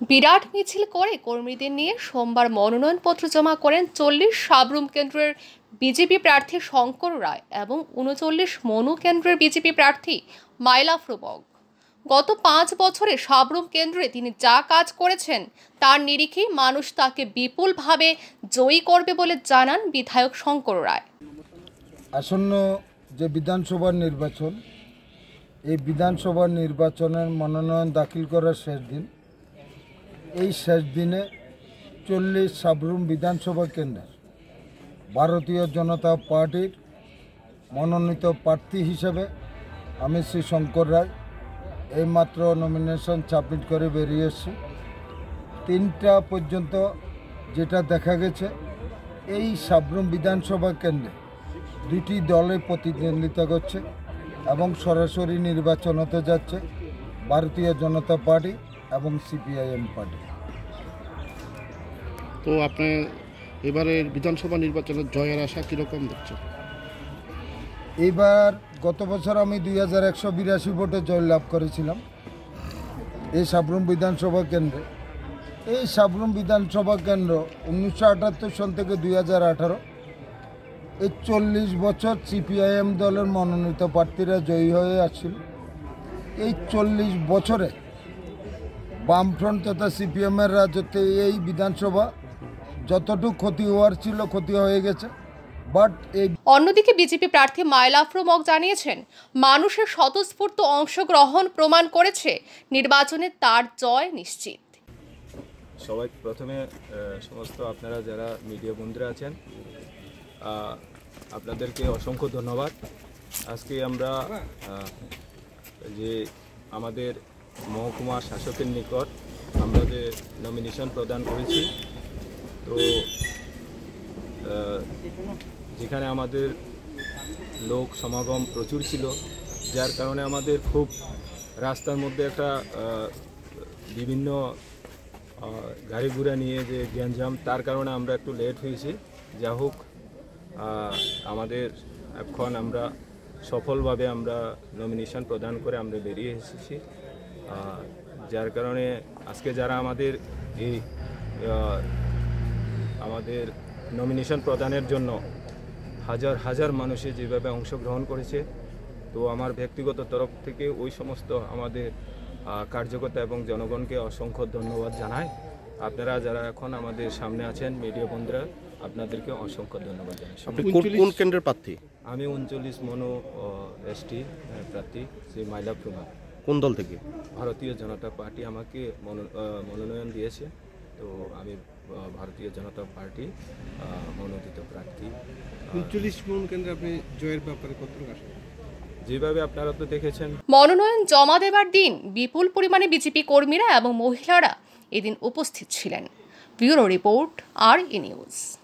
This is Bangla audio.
বিরাট মিছিল করে কর্মীদের নিয়ে সোমবার মনোনয়নপত্র জমা করেন 40 সাবরুম কেন্দ্রের বিজেপি প্রার্থী শঙ্কর রায় এবং 39 মনু কেন্দ্রের বিজেপি প্রার্থী মাইলা প্রবগ। গত 5 বছরে সাবরুম কেন্দ্রে তিনি যা কাজ করেছেন তার নিরিখে মানুষ তাকে বিপুলভাবে জয়ী করবে বলে জানান বিধায়ক শঙ্কর রায়। আসন্ন যে বিধানসভা নির্বাচন, এই বিধানসভা নির্বাচনের মনোনয়ন দাখিল করার শেষ দিন। এই শেষ দিনে 40 সাবরুম বিধানসভা কেন্দ্রের ভারতীয় জনতা পার্টির মনোনীত প্রার্থী হিসেবে আমি শ্রী শঙ্কর রায় এইমাত্র নমিনেশন সাবমিট করে বেরিয়ে এসেছি। 3টা পর্যন্ত যেটা দেখা গেছে, এই সাবরুম বিধানসভা কেন্দ্রে 2টি দলে প্রতিদ্বন্দ্বিতা করছে এবং সরাসরি নির্বাচন হতে যাচ্ছে ভারতীয় জনতা পার্টি এবং সিপিআইএম পার্টি। তো আপনি এবারের বিধানসভা নির্বাচনের জয়ের আশা কীরকম দেখছেন? এইবার গত বছর আমি 2182 ভোটে জয়লাভ করেছিলাম এই সাবরুম বিধানসভা কেন্দ্রে। এই সাবরুম বিধানসভা কেন্দ্র 1978 সন থেকে 2018 এই 40 বছর সিপিআইএম দলের মনোনীত প্রার্থীরা জয়ী হয়ে আসছিল। এই 40 বছরে বামফ্রন্ট তথা সিপিএমের রাজত্বে এই বিধানসভা যতটুকু ক্ষতি হওয়ার ছিল ক্ষতি হয়ে গেছে। অন্যদিকে বিজেপি প্রার্থী মাইলা প্রবগ জানিয়েছেন, মানুষের স্বতঃস্ফূর্ত অংশগ্রহণ প্রমাণ করেছে নির্বাচনে তার জয় নিশ্চিত। সবাই প্রথমে সমস্ত আপনারা যারা মিডিয়া বন্ধুরা আছেন, আপনাদেরকে অসংখ্য ধন্যবাদ। আজকে আমরা যে আমাদের মহকুমা শাসকের নিকট আমরা যে নমিনেশন প্রদান করেছি, তো যেখানে আমাদের লোক সমাগম প্রচুর ছিল, যার কারণে আমাদের খুব রাস্তার মধ্যে একটা বিভিন্ন গাড়ি ঘোড়া নিয়ে যে গ্যাঞ্জাম, তার কারণে আমরা একটু লেট হয়েছি। যা হোক, আমাদের এখন আমরা সফলভাবে আমরা নমিনেশন প্রদান করে আমরা বেরিয়ে এসেছি। যার কারণে আজকে যারা আমাদের এই আমাদের নমিনেশন প্রদানের জন্য হাজার হাজার মানুষে যেভাবে অংশগ্রহণ করেছে, তো আমার ব্যক্তিগত তরফ থেকে ওই সমস্ত আমাদের কার্যকর্তা এবং জনগণকে অসংখ্য ধন্যবাদ জানাই। আপনারা যারা এখন আমাদের সামনে আছেন মিডিয়া বন্ধুরা, আপনাদেরকে অসংখ্য ধন্যবাদ জানাই। আপনি কোন কেন্দ্রের প্রার্থী? আমি 39 মনো এসটি প্রার্থী শ্রী মাইলা প্রবগ। কোন দল থেকে? ভারতীয় জনতা পার্টি আমাকে মনোনয়ন দিয়েছে, তো আমি ভারতীয় জনতা পার্টি মনোনীত প্রার্থী। 39 মন কেন্দ্রে আপনি জয়ের ব্যাপারে কতটুকু আশা? যেভাবে আপনারা তো দেখেছেন, মনোনয়ন জমা দেবার দিন বিপুল পরিমাণে বিজেপি কর্মীরা এবং মহিলারা এদিন উপস্থিত ছিলেন। Bureau report, RE news.